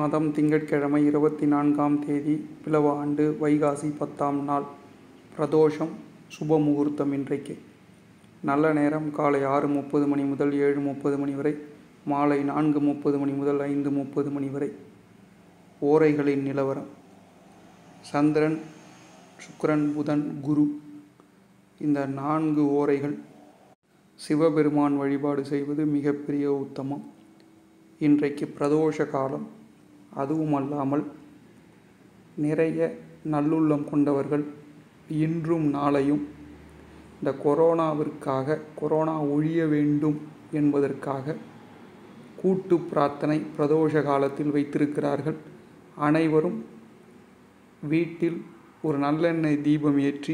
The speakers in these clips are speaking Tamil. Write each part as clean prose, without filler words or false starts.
மாதம் திங்கட்கிழமை 24ஆம் தேதி பிலவ ஆண்டு வைகாசி 10ஆம் நாள். பிரதோஷம் சுப முகூர்த்தம். இன்றைக்கு நல்ல நேரம் காலை 6:30 மணி முதல் 7:30 மணி வரை, மாலை 4:30 மணி முதல் 5:30 மணி வரை. ஓரைகளின் நிலவரம்: சந்திரன், சுக்கிரன், புதன், குரு. இந்த 4 ஓரைகள் சிவபெருமான் வழிபாடு செய்வது மிகப்பெரிய உத்தமம். இன்றைக்கு பிரதோஷ காலம். அதுவும் அல்லாமல் நிறைய நல்லுள்ளம் கொண்டவர்கள் இன்றும் நாளையும் இந்த கொரோனா ஒழிய வேண்டும் என்பதற்காக கூட்டு பிரார்த்தனை பிரதோஷ காலத்தில் வைத்திருக்கிறார்கள். அனைவரும் வீட்டில் ஒரு நல்லெண்ணெய் தீபம் ஏற்றி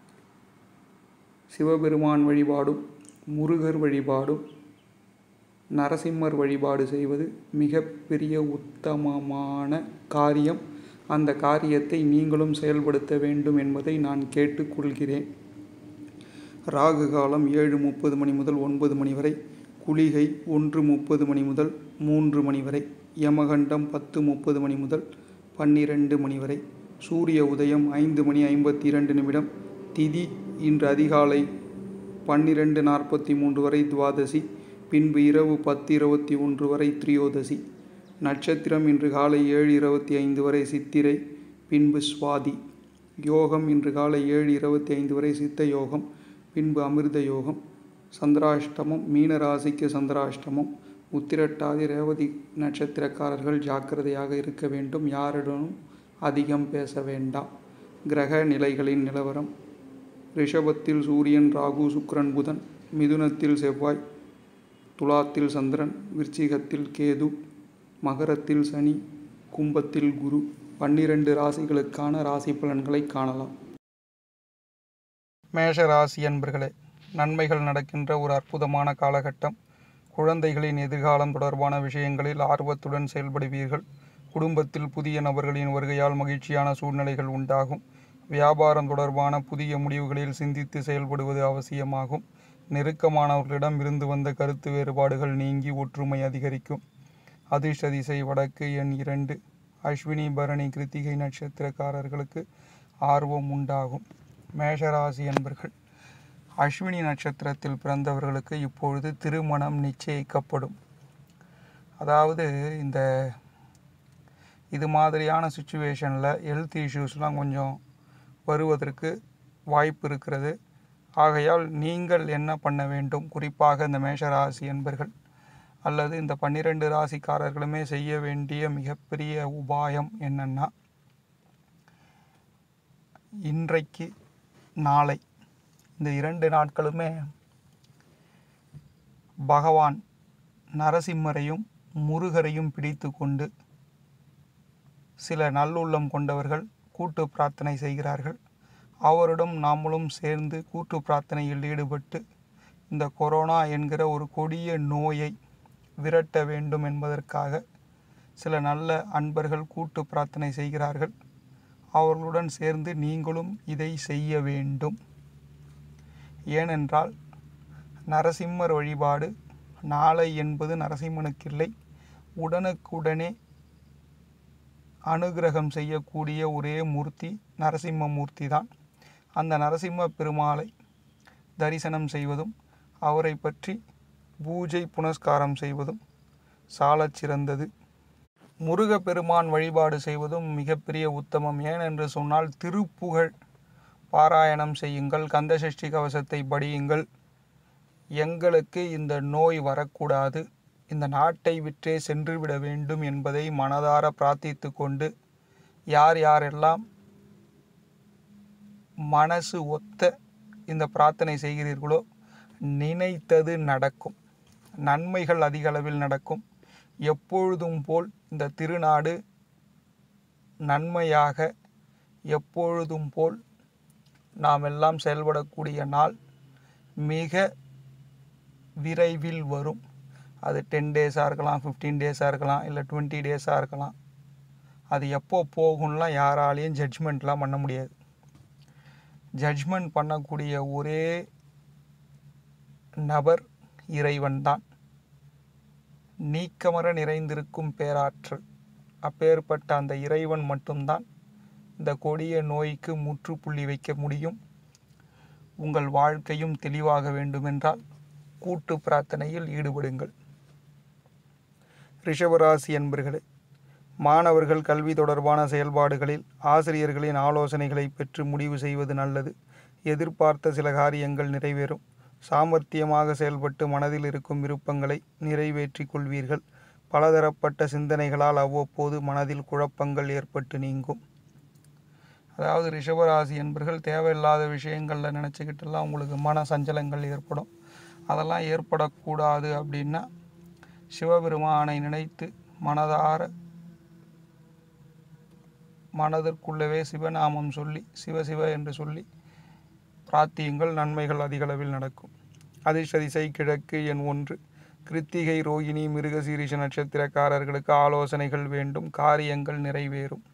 சிவபெருமான் வழிபாடும், முருகர் வழிபாடும், நரசிம்மர் வழிபாடு செய்வது மிகப்பெரிய உத்தமமான காரியம். அந்த காரியத்தை நீங்களும் செயல்படுத்த வேண்டும் என்பதை நான் கேட்டுக்கொள்கிறேன். ராகு காலம் 7:30 மணி முதல் 9 மணி வரை, குளிகை 1:30 மணி முதல் 3 மணி வரை, யமகண்டம் 10:30 மணி முதல் 12 மணி வரை, சூரிய உதயம் 5:52. திதி இன்று அதிகாலை 12:43 வரை துவாதசி, பின்பு இரவு 10:21 வரை திரியோதசி. நட்சத்திரம் இன்று காலை 7:25 வரை சித்திரை, பின்பு சுவாதி. யோகம் இன்று காலை 7:25 வரை சித்த யோகம், பின்பு அமிர்த யோகம். சந்திராஷ்டமம்: மீன ராசிக்கு சந்திராஷ்டமம். உத்திரட்டாதி ரேவதி நட்சத்திரக்காரர்கள் ஜாக்கிரதையாக இருக்க வேண்டும். யாருடனும் அதிகம் பேச வேண்டாம். கிரக நிலைகளின் நிலவரம்: ரிஷபத்தில் சூரியன், ராகு, சுக்கிரன், புதன். மிதுனத்தில் செவ்வாய், துலாத்தில் சந்திரன், விருச்சிகத்தில் கேது, மகரத்தில் சனி, கும்பத்தில் குரு. 12 ராசிகளுக்கான ராசி பலன்களை காணலாம். மேஷ ராசி அன்பர்களே, நன்மைகள் நடக்கின்ற ஒரு அற்புதமான காலகட்டம். குழந்தைகளின் எதிர்காலம் தொடர்பான விஷயங்களில் ஆர்வத்துடன் செயல்படுவீர்கள். குடும்பத்தில் புதிய நபர்களின் வருகையால் மகிழ்ச்சியான சூழ்நிலைகள் உண்டாகும். வியாபாரம் தொடர்பான புதிய முடிவுகளில் சிந்தித்து செயல்படுவது அவசியமாகும். நெருக்கமானவர்களிடம் இருந்து வந்த கருத்து வேறுபாடுகள் நீங்கி ஒற்றுமை அதிகரிக்கும். அதிர்ஷ்ட திசை வடக்கு. எண் 2. அஸ்வினி, பரணி, கிருத்திகை நட்சத்திரக்காரர்களுக்கு ஆர்வம் உண்டாகும். மேஷராசி என்பர்கள், அஸ்வினி நட்சத்திரத்தில் பிறந்தவர்களுக்கு இப்பொழுது திருமணம் நிச்சயிக்கப்படும். அதாவது இது மாதிரியான சுச்சுவேஷனில் ஹெல்த் இஷ்யூஸ்லாம் கொஞ்சம் வருவதற்கு வாய்ப்பு இருக்கிறது. ஆகையால் நீங்கள் என்ன பண்ண வேண்டும், குறிப்பாக இந்த மேஷராசி என்பர்கள் அல்லது இந்த 12 ராசிக்காரர்களுமே செய்ய வேண்டிய மிகப்பெரிய உபாயம் என்னன்னா, இன்றைக்கு நாளை இந்த 2 நாட்களுமே பகவான் நரசிம்மரையும் முருகரையும் பிடித்து கொண்டு சில நல்லுள்ளம் கொண்டவர்கள் கூட்டு பிரார்த்தனை செய்கிறார்கள். அவருடன் நாமளும் சேர்ந்து கூட்டு பிரார்த்தனையில் ஈடுபட்டு இந்த கொரோனா என்கிற ஒரு கொடிய நோயை விரட்ட வேண்டும் என்பதற்காக சில நல்ல அன்பர்கள் கூட்டு பிரார்த்தனை செய்கிறார்கள். அவர்களுடன் சேர்ந்து நீங்களும் இதை செய்ய வேண்டும். ஏனென்றால் நரசிம்மர் வழிபாடு நாளை என்பது நரசிம்மனுக்கில்லை, உடனுக்குடனே அனுகிரகம் செய்யக்கூடிய ஒரே மூர்த்தி நரசிம்ம மூர்த்தி தான். அந்த நரசிம்ம பெருமாளை தரிசனம் செய்வதும் அவரை பற்றி பூஜை புனஸ்காரம் செய்வதும் சாலச் சிறந்தது. முருகப்பெருமான் வழிபாடு செய்வதும் மிகப்பெரிய உத்தமம். ஏனென்று சொன்னால் திருப்புகழ் பாராயணம் செய்யுங்கள், கந்தசஷ்டி கவசத்தை படியுங்கள். எங்களுக்கு இந்த நோய் வரக்கூடாது, இந்த நாட்டை விற்றே சென்றுவிட வேண்டும் என்பதை மனதார பிரார்த்தித்து கொண்டு யார் யாரெல்லாம் மனசு ஒத்த இந்த பிரார்த்தனை செய்கிறீர்களோ நினைத்தது நடக்கும். நன்மைகள் அதிக அளவில் நடக்கும். எப்பொழுதும் போல் இந்த திருநாடு நன்மையாக எப்பொழுதும் போல் நாம் எல்லாம் செயல்படக்கூடிய நாள் மிக விரைவில் வரும். அது 10 டேஸாக இருக்கலாம், 15 டேஸாக இருக்கலாம், இல்லை 20 டேஸாக இருக்கலாம். அது எப்போ போகும்லாம் யாராலையும் ஜட்ஜ்மெண்ட்லாம் பண்ண முடியாது. ஜட்ஜ்மெண்ட் பண்ணக்கூடிய ஒரே நபர் இறைவன்தான். நீக்கமர நிறைந்திருக்கும் பேராற்றல் அப்பேற்பட்ட அந்த இறைவன் மட்டும்தான் இந்த கொடிய நோய்க்கு முற்றுப்புள்ளி வைக்க முடியும். உங்கள் வாழ்க்கையும் தெளிவாக வேண்டுமென்றால் கூட்டு பிரார்த்தனையில் ஈடுபடுங்கள். ரிஷபராசி என்பர்களே, மாணவர்கள் கல்வி தொடர்பான செயல்பாடுகளில் ஆசிரியர்களின் ஆலோசனைகளை பெற்று முடிவு செய்வது நல்லது. எதிர்பார்த்த சில காரியங்கள் நிறைவேறும். சாமர்த்தியமாக செயல்பட்டு மனதில் இருக்கும் விருப்பங்களை நிறைவேற்றி கொள்வீர்கள். பலதரப்பட்ட சிந்தனைகளால் அவ்வப்போது மனதில் குழப்பங்கள் ஏற்பட்டு நீங்கும். அதாவது ரிஷபராசி என்பர்கள் தேவையில்லாத விஷயங்களில் நினச்சிக்கிட்டெல்லாம் உங்களுக்கு மன சஞ்சலங்கள் ஏற்படும். அதெல்லாம் ஏற்படக்கூடாது அப்படின்னா சிவபெருமானை நினைத்து மனதிற்குள்ளவே சிவநாமம் சொல்லி சிவசிவ என்று சொல்லி பிரார்த்தியுங்கள். நன்மைகள் அதிகளவில் நடக்கும். அதிர்ஷ்ட திசை கிழக்கு, எண் 1. கிருத்திகை, ரோகிணி, மிருகசீரிஷ நட்சத்திரக்காரர்களுக்கு ஆலோசனைகள் வேண்டும். காரியங்கள் நிறைவேறும்.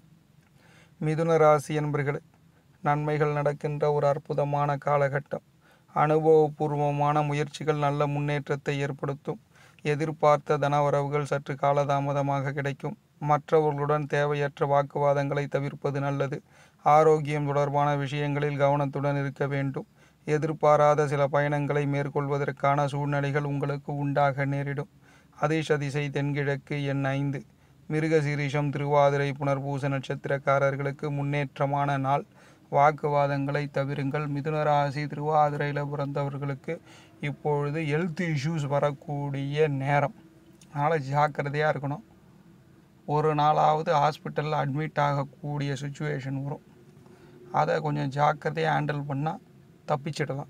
மிதுன ராசி என்பர்களே, நன்மைகள் நடக்கின்ற ஒரு அற்புதமான காலகட்டம். அனுபவபூர்வமான முயற்சிகள் நல்ல முன்னேற்றத்தை ஏற்படுத்தும். எதிர்பார்த்த தனவரவுகள் சற்று காலதாமதமாக கிடைக்கும். மற்றவர்களுடன் தேவையற்ற வாக்குவாதங்களை தவிர்ப்பது நல்லது. ஆரோக்கியம் தொடர்பான விஷயங்களில் கவனத்துடன் இருக்க வேண்டும். எதிர்பாராத சில பயணங்களை மேற்கொள்வதற்கான சூழ்நிலைகள் உங்களுக்கு உண்டாக நேரிடும். அதிர்ஷ்ட திசை தென்கிழக்கு, எண் 5. மிருகசீரிஷம், திருவாதிரை, புனர்பூச நட்சத்திரக்காரர்களுக்கு முன்னேற்றமான நாள். வாக்குவாதங்களை தவிருங்கள். மிதுனராசி திருவாதிரையில் பிறந்தவர்களுக்கு இப்பொழுது ஹெல்த் இஷ்யூஸ் வரக்கூடிய நேரம். அதனால் ஜாக்கிரதையாக இருக்கணும். ஒரு நாளாவது ஹாஸ்பிட்டலில் அட்மிட் ஆகக்கூடிய சுச்சுவேஷன் வரும். அதை கொஞ்சம் ஜாக்கிரதையாக ஹேண்டில் பண்ணால் தப்பிச்சிடலாம்.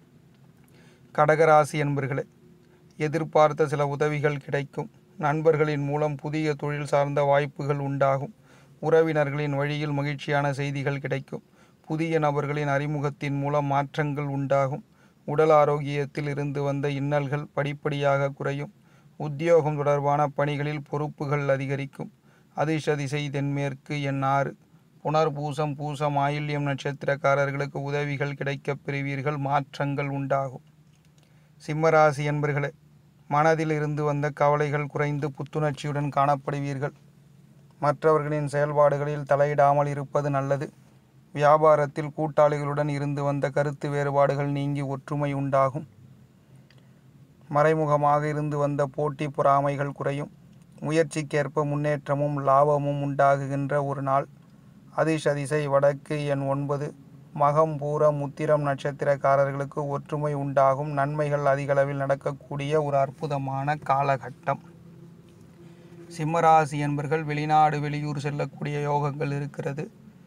கடகராசி என்பர்களே, எதிர்பார்த்த சில உதவிகள் கிடைக்கும். நண்பர்களின் மூலம் புதிய தொழில் சார்ந்த வாய்ப்புகள் உண்டாகும். உறவினர்களின் வழியில் மகிழ்ச்சியான செய்திகள் கிடைக்கும். புதிய நபர்களின் அறிமுகத்தின் மூலம் மாற்றங்கள் உண்டாகும். உடல் ஆரோக்கியத்தில் இருந்து வந்த இன்னல்கள் படிப்படியாக குறையும். உத்தியோகம் தொடர்பான பணிகளில் பொறுப்புகள் அதிகரிக்கும். அதிர்ஷ்ட திசை தென்மேற்கு, எண் 6. புனர்பூசம், பூசம், ஆயில்யம் நட்சத்திரக்காரர்களுக்கு உதவிகள் கிடைக்கப் பெறுவீர்கள். மாற்றங்கள் உண்டாகும். சிம்மராசி என்பர்களே, மனதில் இருந்து வந்த கவலைகள் குறைந்து புத்துணர்ச்சியுடன் காணப்படுவீர்கள். மற்றவர்களின் செயல்பாடுகளில் தலையிடாமல் இருப்பது நல்லது. வியாபாரத்தில் கூட்டாளிகளுடன் இருந்து வந்த கருத்து வேறுபாடுகள் நீங்கி ஒற்றுமை உண்டாகும். மறைமுகமாக இருந்து வந்த போட்டி பொறாமைகள் குறையும். முயற்சிக்கேற்ப முன்னேற்றமும் லாபமும் உண்டாகுகின்ற ஒரு நாள். அதிர்ஷ்ட திசை வடக்கு, எண் 9. மகம், பூரம், உத்திரம் நட்சத்திரக்காரர்களுக்கு ஒற்றுமை உண்டாகும். நன்மைகள் அதிகளவில் நடக்கக்கூடிய ஒரு அற்புதமான காலகட்டம். சிம்மராசி என்பர்கள் வெளிநாடு வெளியூர் செல்லக்கூடிய யோகங்கள் இருக்கிறது.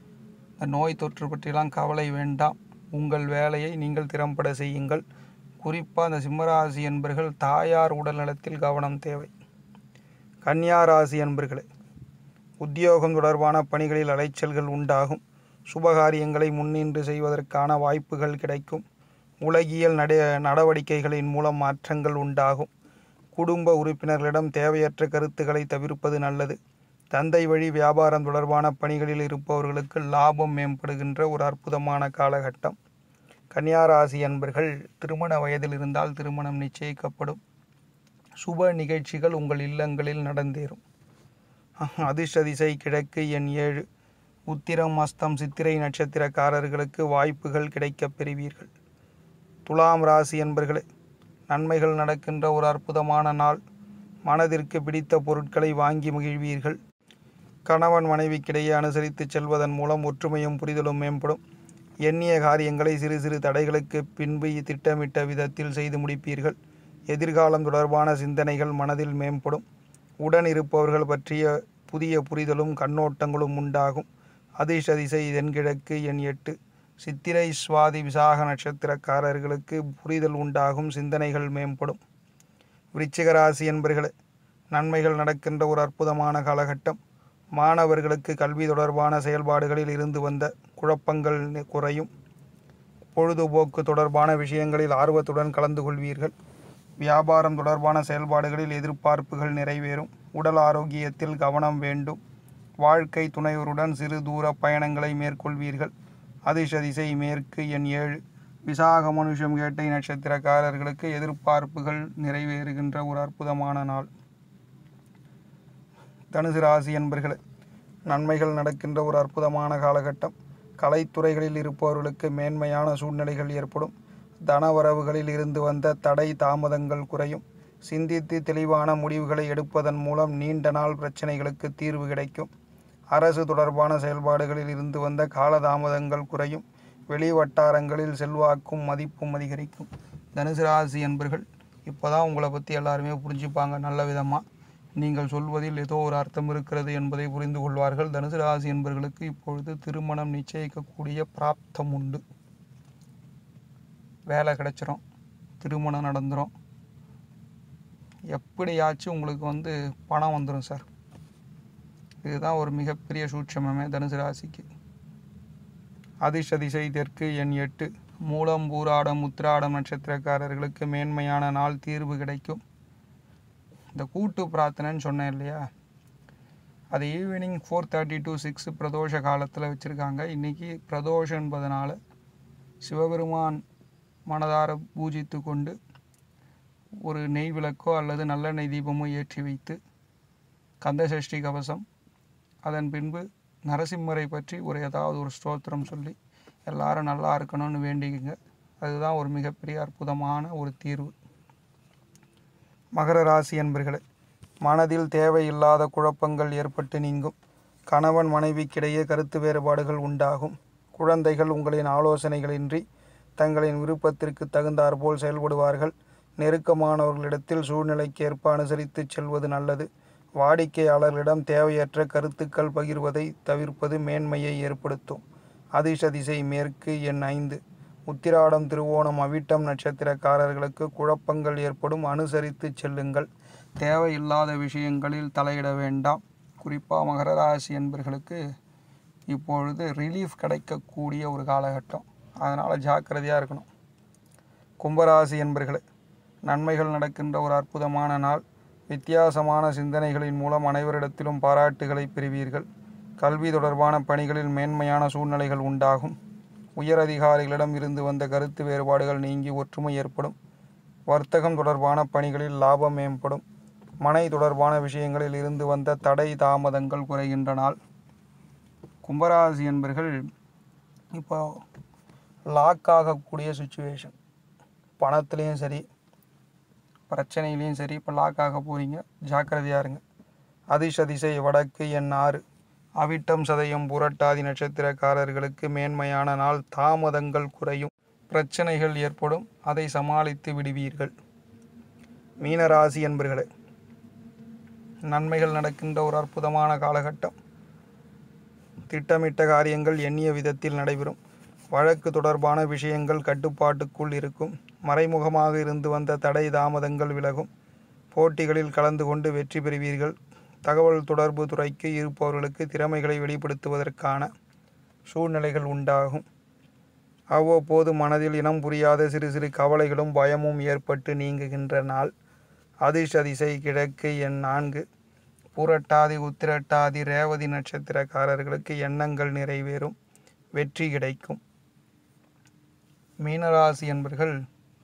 நோய் தொற்று பற்றிலாம் கவலை வேண்டாம். உங்கள் வேலையை நீங்கள் திறம்பட செய்யுங்கள். குறிப்பாக அந்த சிம்மராசி என்பர்கள் தாயார் உடல்நலத்தில் கவனம் தேவை. கன்னியா ராசி என்பர்களே, உத்தியோகம் தொடர்பான பணிகளில் அலைச்சல்கள் உண்டாகும். சுபகாரியங்களை முன்னின்று செய்வதற்கான வாய்ப்புகள் கிடைக்கும். உலகியல் நடவடிக்கைகளின் மூலம் மாற்றங்கள் உண்டாகும். குடும்ப உறுப்பினர்களிடம் தேவையற்ற கருத்துக்களை தவிர்ப்பது நல்லது. தந்தை வழி வியாபாரம் தொடர்பான பணிகளில் இருப்பவர்களுக்கு லாபம் மேம்படுகின்ற ஒரு அற்புதமான காலகட்டம். கன்னியா ராசி அன்பர்கள் திருமண வயதில் இருந்தால் திருமணம் நிச்சயிக்கப்படும். சுப நிகழ்ச்சிகள் உங்கள் இல்லங்களில் நடந்தேறும். அதிர்ஷ்ட திசை கிழக்கு, எண் 7. உத்திரம், அஸ்தம், சித்திரை நட்சத்திரக்காரர்களுக்கு வாய்ப்புகள் கிடைக்கப் பெறுவீர்கள். துலாம் ராசி அன்பர்களே, நன்மைகள் நடக்கின்ற ஒரு அற்புதமான நாள். மனதிற்கு பிடித்த பொருட்களை வாங்கி மகிழ்வீர்கள். கணவன் மனைவிக்கிடையே அனுசரித்து செல்வதன் மூலம் ஒற்றுமையும் புரிதலும் மேம்படும். எண்ணிய காரியங்களை சிறு சிறு தடைகளுக்கு பின்பு திட்டமிட்ட விதத்தில் செய்து முடிப்பீர்கள். எதிர்காலம் தொடர்பான சிந்தனைகள் மனதில் மேம்படும். உடன் இருப்பவர்கள் பற்றிய புதிய புரிதலும் கண்ணோட்டங்களும் உண்டாகும். அதிர்ஷ்ட திசை தென்கிழக்கு, எண் 8. சித்திரை, சுவாதி, விசாக நட்சத்திரக்காரர்களுக்கு புரிதல் உண்டாகும். சிந்தனைகள் மேம்படும். விருச்சிக ராசி என்பர்களே, நன்மைகள் நடக்கின்ற ஒரு அற்புதமான காலகட்டம். மாணவர்களுக்கு கல்வி தொடர்பான செயல்பாடுகளில் இருந்து வந்த குழப்பங்கள் குறையும். பொழுதுபோக்கு தொடர்பான விஷயங்களில் ஆர்வத்துடன் கலந்து கொள்வீர்கள். வியாபாரம் தொடர்பான செயல்பாடுகளில் எதிர்பார்ப்புகள் நிறைவேறும். உடல் ஆரோக்கியத்தில் கவனம் வேண்டும். வாழ்க்கை துணைவருடன் சிறு தூர பயணங்களை மேற்கொள்வீர்கள். அதிர்ஷ்ட திசை மேற்கு, எண் 7. விசாக, மனுஷம், கேட்டை நட்சத்திரக்காரர்களுக்கு எதிர்பார்ப்புகள் நிறைவேறுகின்ற ஒரு அற்புதமான நாள். தனுசு ராசி என்பர்களே, நன்மைகள் நடக்கின்ற ஒரு அற்புதமான காலகட்டம். கலைத்துறைகளில் இருப்பவர்களுக்கு மேன்மையான சூழ்நிலைகள் ஏற்படும். தனவரவுகளில் இருந்து வந்த தடை தாமதங்கள் குறையும். சிந்தித்து தெளிவான முடிவுகளை எடுப்பதன் மூலம் நீண்ட நாள் பிரச்சனைகளுக்கு தீர்வு கிடைக்கும். அரசு தொடர்பான செயல்பாடுகளில் இருந்து வந்த காலதாமதங்கள் குறையும். வெளி வட்டாரங்களில் செல்வாக்கும் மதிப்பும் அதிகரிக்கும். தனுசு ராசி என்பர்கள் இப்போ தான் உங்களை பற்றி எல்லாருமே புரிஞ்சுப்பாங்க. நல்ல விதமாக நீங்கள் சொல்வதில் ஏதோ ஒரு அர்த்தம் இருக்கிறது என்பதை புரிந்து கொள்வார்கள். தனுசு ராசி என்பர்களுக்கு இப்பொழுது திருமணம் நிச்சயிக்கக்கூடிய பிராப்தம் உண்டு. வேலை கிடைச்சிரும், திருமணம் நடந்துடும், எப்படியாச்சும் உங்களுக்கு பணம் வந்துடும் சார். இதுதான் ஒரு மிகப்பெரிய சூட்சமே தனுசு ராசிக்கு. அதிர்ஷ்ட திசை தெற்கு, எண் 8. மூலம், பூராடம், உத்திராடம் நட்சத்திரக்காரர்களுக்கு மேன்மையான நாள், தீர்வு கிடைக்கும். இந்த கூட்டு பிரார்த்தனைன்னு சொன்னேன் இல்லையா, அது ஈவினிங் 4:30 to 6 பிரதோஷ காலத்தில் வச்சுருக்காங்க. இன்றைக்கி பிரதோஷம் என்பதனால சிவபெருமான் மனதார பூஜித்து கொண்டு ஒரு நெய் விளக்கோ அல்லது நல்லெண்ணெய் தீபமோ ஏற்றி வைத்து கந்தசஷ்டி கவசம், அதன் பின்பு நரசிம்மரை பற்றி ஏதாவது ஒரு ஸ்தோத்திரம் சொல்லி எல்லாரும் நல்லா இருக்கணும்னு வேண்டிக்குங்க. அதுதான் ஒரு மிகப்பெரிய அற்புதமான ஒரு தீர்வு. மகர ராசி என்பர்களே, மனதில் தேவையில்லாத குழப்பங்கள் ஏற்பட்டு நீங்கும். கணவன் மனைவிக்கிடையே கருத்து வேறுபாடுகள் உண்டாகும். குழந்தைகள் உங்களின் ஆலோசனைகளின்றி தங்களின் விருப்பத்திற்கு தகுந்தாற்போல் செயல்படுவார்கள். நெருக்கமானவர்களிடத்தில் சூழ்நிலைக்கேற்ப அனுசரித்து செல்வது நல்லது. வாடிக்கையாளர்களிடம் தேவையற்ற கருத்துக்கள் பகிர்வதை தவிர்ப்பது மேன்மையை ஏற்படுத்தும். அதிர்ஷ்ட திசை மேற்கு, எண் 5. உத்திராடம், திருவோணம், அவிட்டம் நட்சத்திரக்காரர்களுக்கு குழப்பங்கள் ஏற்படும். அனுசரித்து செல்லுங்கள். தேவையில்லாத விஷயங்களில் தலையிட வேண்டாம். குறிப்பாக மகர ராசி என்பர்களுக்கு இப்பொழுது ரிலீஃப் கிடைக்கக்கூடிய ஒரு காலகட்டம். அதனால் ஜாக்கிரதையாக இருக்கணும். கும்பராசி என்பர்களே, நன்மைகள் நடக்கின்ற ஒரு அற்புதமான நாள். வித்தியாசமான சிந்தனைகளின் மூலம் அனைவரிடத்திலும் பாராட்டுகளை பெறுவீர்கள். கல்வி தொடர்பான பணிகளில் மேன்மையான சூழ்நிலைகள் உண்டாகும். உயரதிகாரிகளிடம் இருந்து வந்த கருத்து வேறுபாடுகள் நீங்கி ஒற்றுமை ஏற்படும். வர்த்தகம் தொடர்பான பணிகளில் லாபம் மேம்படும். மனை தொடர்பான விஷயங்களில் இருந்து வந்த தடை தாமதங்கள் குறைகின்ற நாள். கும்பராசி என்பர்கள் இப்போ லாக் ஆகக்கூடிய சுச்சுவேஷன், பணத்துலேயும் சரி பிரச்சனையிலையும் சரி இப்போ லாக் ஆக போகிறீங்க. ஜாக்கிரதையாக இருங்க. அதிர்ஷ்ட திசை வடக்கு, எண் 6. அவிட்டம், சதயம், புரட்டாதி நட்சத்திரக்காரர்களுக்கு மேன்மையான நாள். தாமதங்கள் குறையும். பிரச்சனைகள் ஏற்படும், அதை சமாளித்து விடுவீர்கள். மீனராசி என்பர்களே, நன்மைகள் நடக்கின்ற ஒரு அற்புதமான காலகட்டம். திட்டமிட்ட காரியங்கள் எண்ணிய விதத்தில் நடைபெறும். வழக்கு தொடர்பான விஷயங்கள் கட்டுப்பாட்டுக்குள் இருக்கும். மறைமுகமாக இருந்து வந்த தடை தாமதங்கள் விலகும். போட்டிகளில் கலந்து கொண்டு வெற்றி பெறுவீர்கள். தகவல் தொடர்பு துறைக்கு இருப்பவர்களுக்கு திறமைகளை வெளிப்படுத்துவதற்கான சூழ்நிலைகள் உண்டாகும். அவ்வப்போது மனதில் இனம் புரியாத சிறு சிறு கவலைகளும் பயமும் ஏற்பட்டு நீங்குகின்ற நாள். அதிர்ஷ்ட திசை கிழக்கு, எண் 4. புரட்டாதி, உத்திரட்டாதி, ரேவதி நட்சத்திரக்காரர்களுக்கு எண்ணங்கள் நிறைவேறும். வெற்றி கிடைக்கும். மீனராசி என்பர்கள்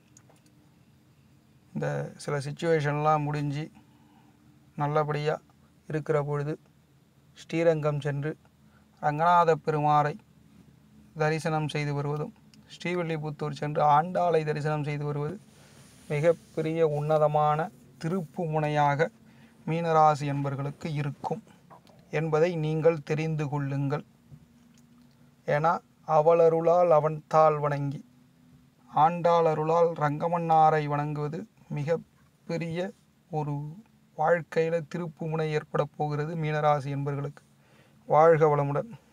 இந்த சில சிச்சுவேஷன்லாம் முடிஞ்சு நல்லபடியாக இருக்கிற பொழுது ஸ்ரீரங்கம் சென்று ரங்கநாத பெருமாரை தரிசனம் செய்து வருவதும், ஸ்ரீவில்லிபுத்தூர் சென்று ஆண்டாளை தரிசனம் செய்து வருவது மிகப்பெரிய உன்னதமான திருப்பு முனையாக மீனராசி என்பர்களுக்கு இருக்கும் என்பதை நீங்கள் தெரிந்து கொள்ளுங்கள். ஏன்னா அவளருளால் அவன் தாள் வணங்கி ஆண்டாள் அருளால் ரங்கமன்னாரை வணங்குவது மிக பெரிய ஒரு வாழ்க்கையில் திருப்பு முனை ஏற்பட போகிறது மீனராசி என்பர்களுக்கு. வாழ்க வளமுடன்.